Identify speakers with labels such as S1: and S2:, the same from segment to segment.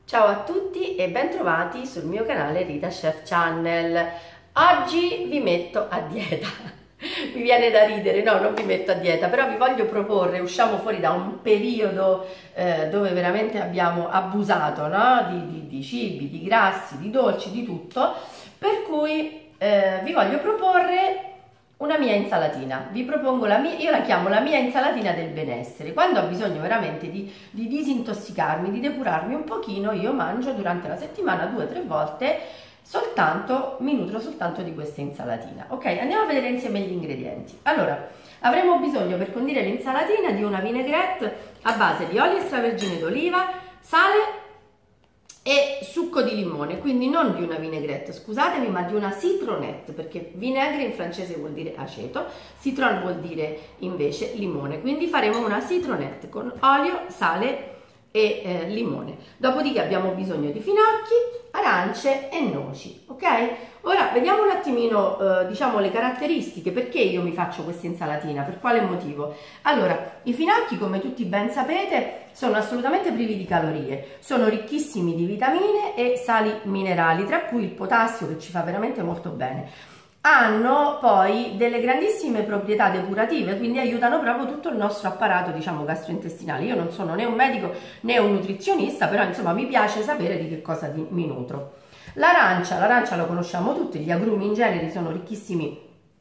S1: Ciao a tutti e bentrovati sul mio canale Rita Chef Channel. Oggi vi metto a dieta. Mi viene da ridere, no, non vi metto a dieta, però vi voglio proporre, usciamo fuori da un periodo dove veramente abbiamo abusato, no? di cibi, di grassi, di dolci, di tutto, per cui vi voglio proporre una mia insalatina. Vi propongo io la chiamo la mia insalatina del benessere. Quando ho bisogno veramente di disintossicarmi, di depurarmi un pochino, io mangio durante la settimana 2 o 3 volte mi nutro soltanto di questa insalatina. Ok, andiamo a vedere insieme gli ingredienti. Allora, avremo bisogno per condire l'insalatina di una vinaigrette a base di olio extravergine d'oliva, sale e succo di limone, quindi non di una vinaigrette, scusatemi, ma di una citronnette, perché vinagre in francese vuol dire aceto, citron vuol dire invece limone, quindi faremo una citronnette con olio, sale e limone. Dopodiché abbiamo bisogno di finocchi, arance e noci, ok? Ora vediamo un attimino diciamo le caratteristiche, perché io mi faccio questa insalatina, per quale motivo? Allora, i finocchi, come tutti ben sapete, sono assolutamente privi di calorie, sono ricchissimi di vitamine e sali minerali, tra cui il potassio, che ci fa veramente molto bene. Hanno poi delle grandissime proprietà depurative, quindi aiutano proprio tutto il nostro apparato, diciamo, gastrointestinale. Io non sono né un medico né un nutrizionista, però insomma mi piace sapere di che cosa mi nutro. L'arancia lo conosciamo tutti, gli agrumi in genere sono ricchissimi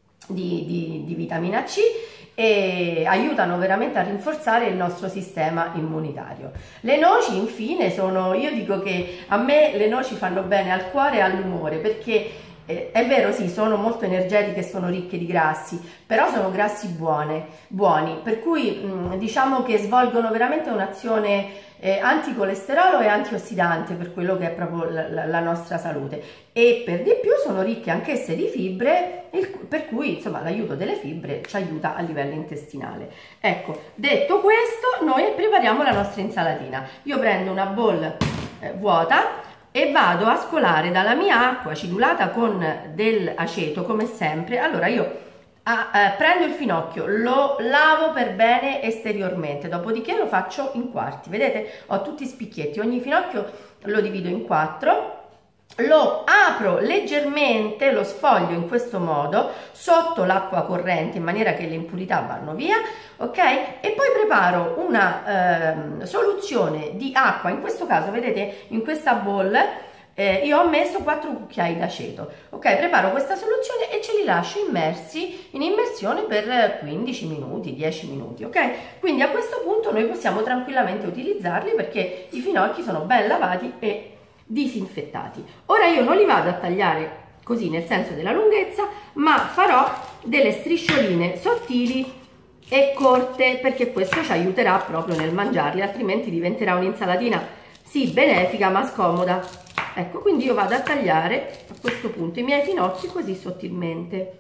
S1: di vitamina C e aiutano veramente a rinforzare il nostro sistema immunitario. Le noci infine io dico che a me le noci fanno bene al cuore e all'umore, perché è vero, sì, sono molto energetiche, sono ricche di grassi, però sono grassi buoni, per cui diciamo che svolgono veramente un'azione anticolesterolo e antiossidante per quello che è proprio la nostra salute, e per di più sono ricche anch'esse di fibre, per cui insomma l'aiuto delle fibre ci aiuta a livello intestinale. Ecco, detto questo, noi prepariamo la nostra insalatina. Io prendo una bowl vuota e vado a scolare dalla mia acqua acidulata con dell'aceto, come sempre. Allora io prendo il finocchio, lo lavo per bene esteriormente, dopodiché lo faccio in quarti. Vedete, ho tutti i spicchietti, ogni finocchio lo divido in 4, lo apro leggermente, lo sfoglio in questo modo sotto l'acqua corrente in maniera che le impurità vanno via, ok? E poi preparo una soluzione di acqua, in questo caso vedete in questa bowl io ho messo 4 cucchiai d'aceto, ok? Preparo questa soluzione e ce li lascio immersi in immersione per 15 minuti, 10 minuti, ok? Quindi a questo punto noi possiamo tranquillamente utilizzarli, perché i finocchi sono ben lavati e disinfettati. Ora io non li vado a tagliare così nel senso della lunghezza, ma farò delle striscioline sottili e corte, perché questo ci aiuterà proprio nel mangiarli, altrimenti diventerà un'insalatina sì benefica ma scomoda. Ecco, quindi io vado a tagliare a questo punto i miei finocchi così sottilmente.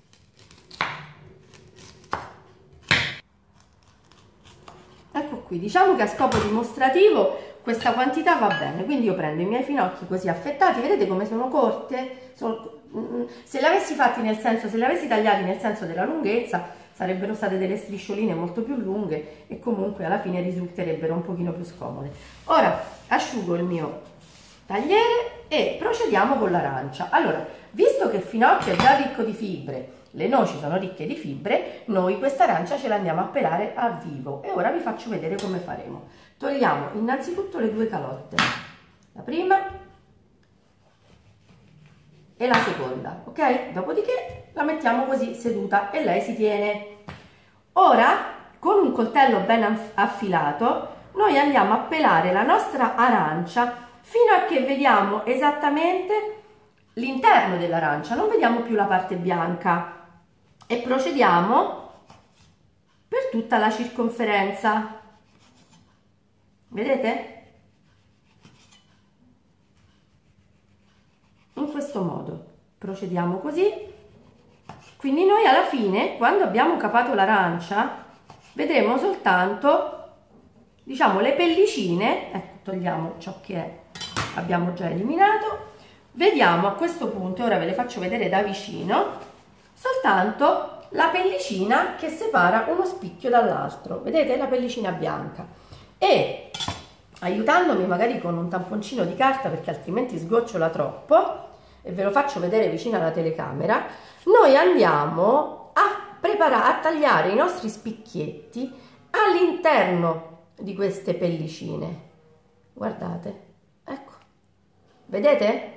S1: Ecco qui, diciamo che a scopo dimostrativo questa quantità va bene, quindi io prendo i miei finocchi così affettati, vedete come sono corte? Se li avessi fatti nel senso, se li avessi tagliati nel senso della lunghezza, sarebbero state delle striscioline molto più lunghe e comunque alla fine risulterebbero un pochino più scomode. Ora asciugo il mio tagliere e procediamo con l'arancia. Allora, visto che il finocchio è già ricco di fibre, le noci sono ricche di fibre, noi questa arancia ce la andiamo a pelare a vivo, e ora vi faccio vedere come faremo. Togliamo innanzitutto le 2 calotte, la prima e la seconda, ok? Dopodiché la mettiamo così seduta e lei si tiene. Ora, con un coltello ben affilato, noi andiamo a pelare la nostra arancia fino a che vediamo esattamente l'interno dell'arancia, non vediamo più la parte bianca, e procediamo per tutta la circonferenza. Vedete? In questo modo procediamo così. Quindi noi alla fine, quando abbiamo capato l'arancia, vedremo soltanto, diciamo, le pellicine. Ecco, togliamo ciò che abbiamo già eliminato. Vediamo a questo punto, ora ve le faccio vedere da vicino, soltanto la pellicina che separa uno spicchio dall'altro. Vedete? La pellicina bianca. E aiutandomi magari con un tamponcino di carta, perché altrimenti sgocciola troppo, e ve lo faccio vedere vicino alla telecamera, noi andiamo a preparare, a tagliare i nostri spicchietti all'interno di queste pellicine. Guardate, ecco, vedete?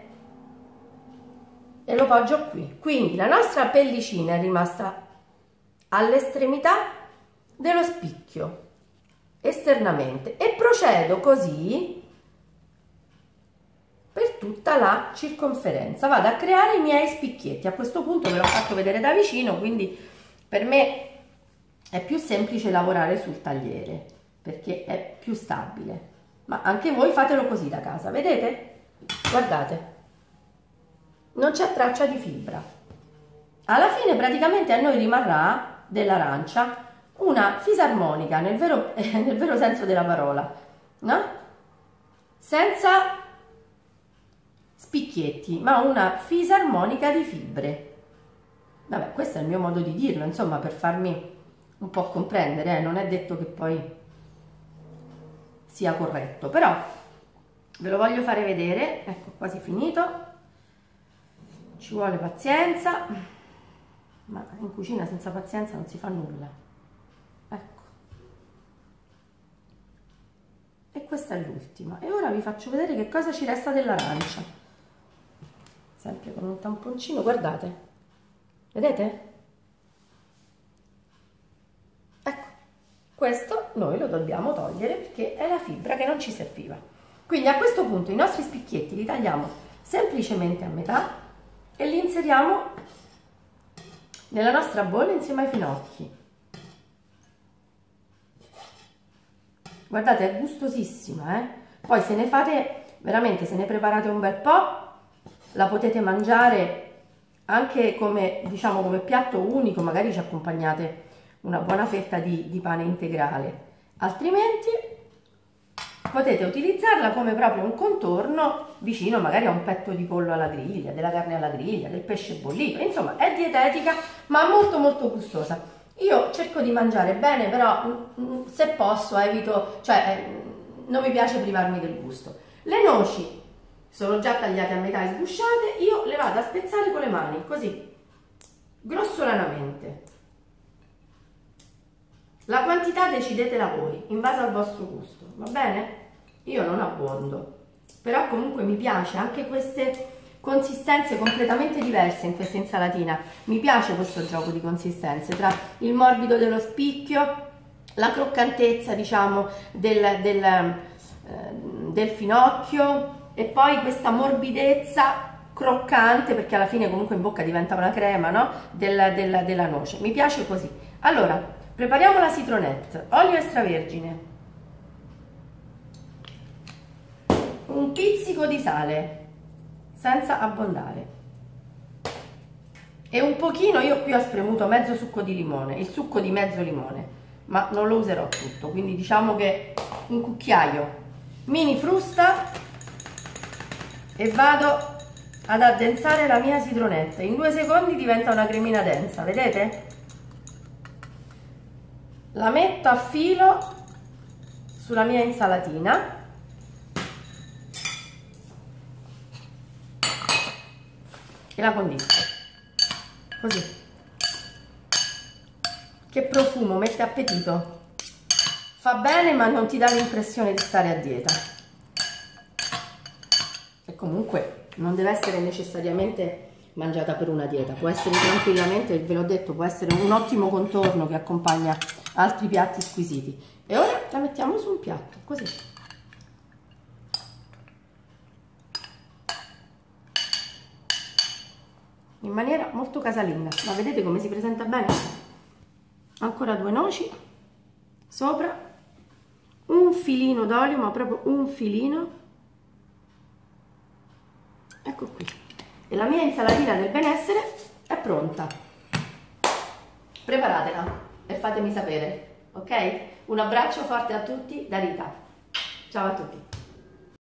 S1: E lo poggio qui. Quindi la nostra pellicina è rimasta all'estremità dello spicchio, esternamente, e procedo così per tutta la circonferenza. Vado a creare i miei spicchietti. A questo punto ve l'ho fatto vedere da vicino, quindi per me è più semplice lavorare sul tagliere perché è più stabile, ma anche voi fatelo così da casa, vedete? Guardate, non c'è traccia di fibra. Alla fine praticamente a noi rimarrà dell'arancia una fisarmonica nel vero senso della parola, no? Senza spicchietti, ma una fisarmonica di fibre. Vabbè, questo è il mio modo di dirlo, insomma, per farmi un po' comprendere, non è detto che poi sia corretto, però ve lo voglio fare vedere. Ecco, quasi finito. Ci vuole pazienza, ma in cucina senza pazienza non si fa nulla. Ecco, e questa è l'ultima, e ora vi faccio vedere che cosa ci resta dell'arancia, sempre con un tamponcino. Guardate, vedete? Ecco, questo noi lo dobbiamo togliere perché è la fibra che non ci serviva. Quindi a questo punto i nostri spicchietti li tagliamo semplicemente a metà e li inseriamo nella nostra bolla insieme ai finocchi. Guardate, è gustosissima, eh? Poi se ne fate, veramente, se ne preparate un bel po', la potete mangiare anche come, diciamo, come piatto unico, magari ci accompagnate una buona fetta di pane integrale, altrimenti potete utilizzarla come proprio un contorno vicino magari a un petto di pollo alla griglia, della carne alla griglia, del pesce bollito. Insomma, è dietetica ma molto molto gustosa. Io cerco di mangiare bene, però se posso evito, cioè non mi piace privarmi del gusto. Le noci sono già tagliate a metà e sgusciate, io le vado a spezzare con le mani, così, grossolanamente. La quantità decidetela voi, in base al vostro gusto, va bene? Io non abbondo, però comunque mi piace anche queste consistenze completamente diverse in questa insalatina. Mi piace questo gioco di consistenze tra il morbido dello spicchio, la croccantezza, diciamo, del finocchio, e poi questa morbidezza croccante, perché alla fine comunque in bocca diventa una crema, no? della noce. Mi piace così. Allora, prepariamo la citronette, olio extravergine, un pizzico di sale senza abbondare e un pochino, io qui ho spremuto mezzo succo di limone, il succo di mezzo limone, ma non lo userò tutto, quindi diciamo che un cucchiaio mini frusta, e vado ad addensare la mia citronette. In 2 secondi diventa una cremina densa, vedete? La metto a filo sulla mia insalatina e la condisco così. Che profumo, mette appetito, fa bene, ma non ti dà l'impressione di stare a dieta. E comunque non deve essere necessariamente mangiata per una dieta, può essere tranquillamente, ve l'ho detto, può essere un ottimo contorno che accompagna altri piatti squisiti. E ora la mettiamo su un piatto, così. In maniera molto casalinga, ma vedete come si presenta bene? Ancora 2 noci sopra, un filino d'olio, ma proprio un filino. Ecco qui. E la mia insalatina del benessere è pronta. Preparatela e fatemi sapere, ok? Un abbraccio forte a tutti da Rita. Ciao a tutti.